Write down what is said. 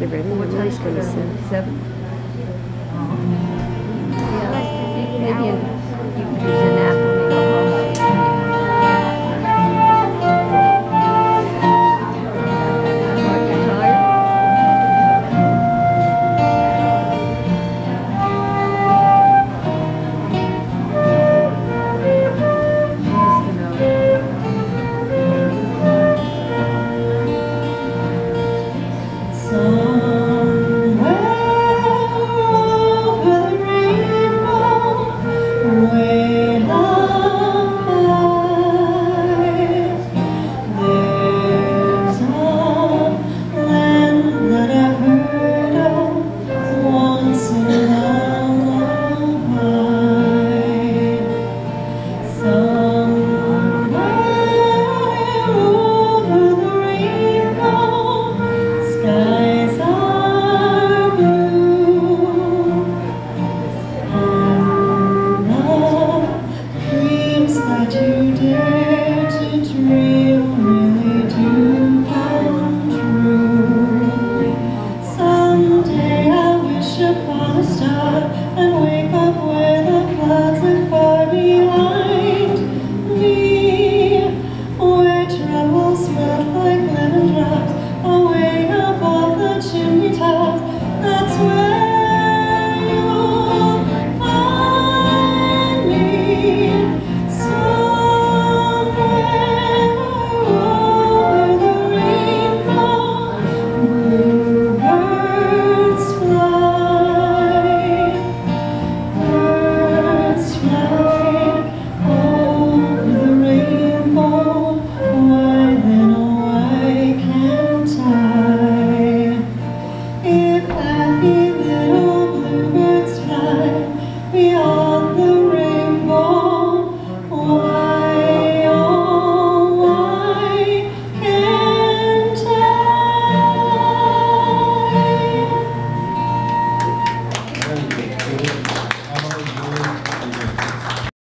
actually ready. What I'm time just going to sit. 7? Maybe an Maybe hour. you can use a nap when we go home. What, you're tired? Troubles melt